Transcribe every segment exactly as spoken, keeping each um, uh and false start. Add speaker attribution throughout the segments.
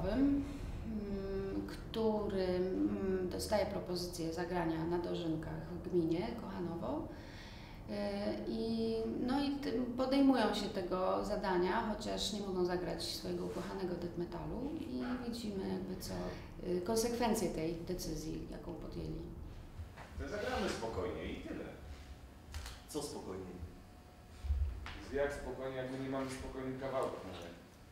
Speaker 1: teatrowym, który dostaje propozycję zagrania na dożynkach w gminie Kochanowo. I, no i podejmują się tego zadania, chociaż nie mogą zagrać swojego ukochanego death metalu i widzimy jakby co, konsekwencje tej decyzji, jaką podjęli.
Speaker 2: To zagramy spokojnie i tyle.
Speaker 3: Co spokojnie?
Speaker 2: Jak spokojnie, jak my nie mamy spokojnych kawałków nawet.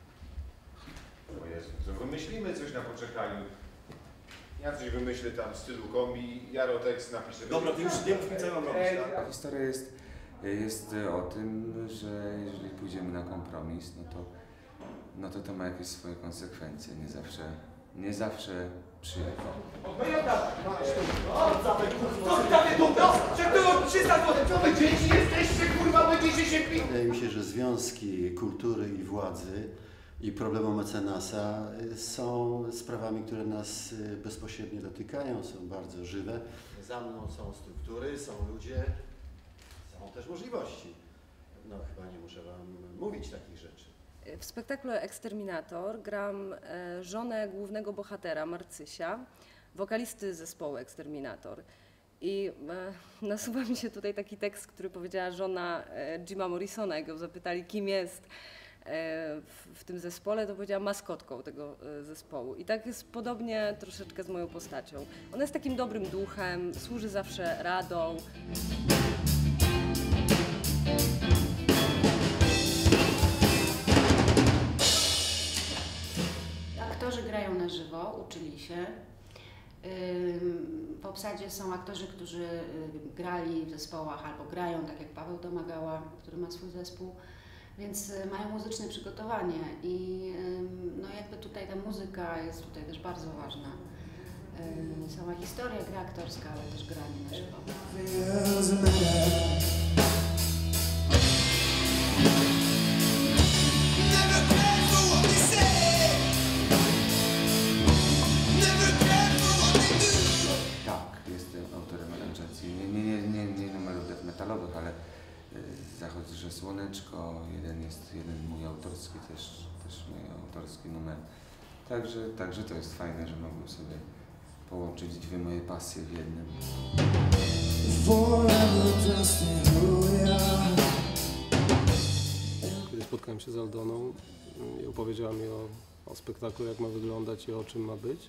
Speaker 2: O Jezu, to wymyślimy coś na poczekaniu. Ja coś wymyślę tam w stylu kombi, Jaro tekst napisze.
Speaker 3: Dobra, ty już nie mów mi, co ja mam robić, tak?
Speaker 4: Historia jest, jest o tym, że jeżeli pójdziemy na kompromis, no to, no to to ma jakieś swoje konsekwencje, nie zawsze, nie zawsze przyjemne.
Speaker 5: Wydaje mi się, że związki kultury i władzy i problemu mecenasa są sprawami, które nas bezpośrednio dotykają, są bardzo żywe. Za mną są struktury, są ludzie, są też możliwości. No chyba nie muszę wam mówić takich rzeczy.
Speaker 6: W spektaklu Eksterminator gram żonę głównego bohatera, Marcysia, wokalisty zespołu Eksterminator. I e, nasuwa mi się tutaj taki tekst, który powiedziała żona e, Jima Morrisona, jak ją zapytali, kim jest e, w, w tym zespole, to powiedziała maskotką tego e, zespołu. I tak jest podobnie troszeczkę z moją postacią. Ona jest takim dobrym duchem, służy zawsze radą.
Speaker 1: Aktorzy grają na żywo, uczyli się. W obsadzie są aktorzy, którzy grali w zespołach albo grają, tak jak Paweł Domagała, który ma swój zespół, więc mają muzyczne przygotowanie i no jakby tutaj ta muzyka jest tutaj też bardzo ważna. Sama historia, gra aktorska, ale też granie na żywo.
Speaker 4: Nie, nie, nie, nie numerów death metalowych, ale Zachodzi, że Słoneczko, jeden jest jeden mój autorski, też, też mój autorski numer. Także, także to jest fajne, że mogłem sobie połączyć dwie moje pasje w jednym.
Speaker 7: Kiedy spotkałem się z Aldoną i opowiedziała mi o, o spektaklu, jak ma wyglądać i o czym ma być,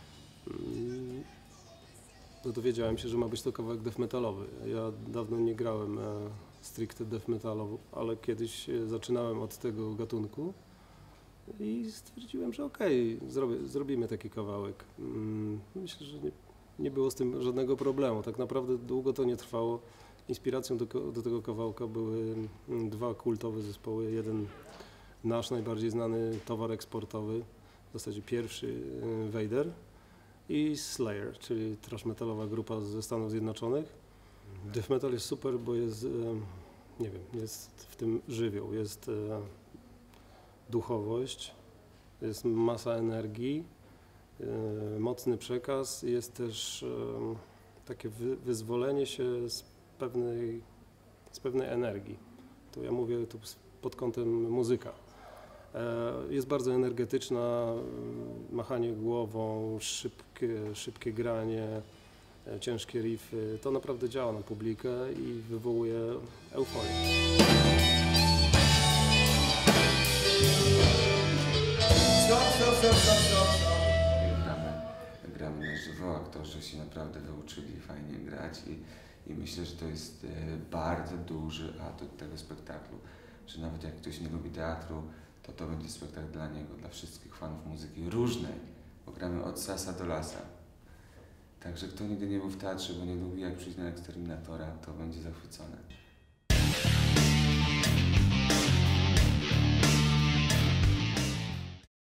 Speaker 7: to dowiedziałem się, że ma być to kawałek death metalowy. Ja dawno nie grałem e, stricte death metalu, ale kiedyś e, zaczynałem od tego gatunku i stwierdziłem, że okej, okay, zrobię, zrobimy taki kawałek. Mm, myślę, że nie, nie było z tym żadnego problemu. Tak naprawdę długo to nie trwało. Inspiracją do, do tego kawałka były mm, dwa kultowe zespoły. Jeden nasz najbardziej znany towar eksportowy, w zasadzie pierwszy e, Vader, i Slayer, czyli thrash metalowa grupa ze Stanów Zjednoczonych. Death metal jest super, bo jest, nie wiem, jest w tym żywioł, jest duchowość, jest masa energii, mocny przekaz, jest też takie wyzwolenie się z pewnej, z pewnej energii. Tu ja mówię tu pod kątem muzyka. Jest bardzo energetyczna, machanie głową, szybkie, szybkie granie, ciężkie riffy. To naprawdę działa na publikę i wywołuje euforię.
Speaker 4: Stop, stop, stop, stop, stop. Gramy, gramy na żywo, aktorzy się naprawdę wyuczyli fajnie grać i, i myślę, że to jest bardzo duży atut tego spektaklu, że nawet jak ktoś nie lubi teatru, to to będzie spektakl dla niego, dla wszystkich fanów muzyki różnej, bo gramy od sasa do lasa. Także kto nigdy nie był w teatrze, bo nie lubi, jak przyjść na Eksterminatora, to będzie zachwycony.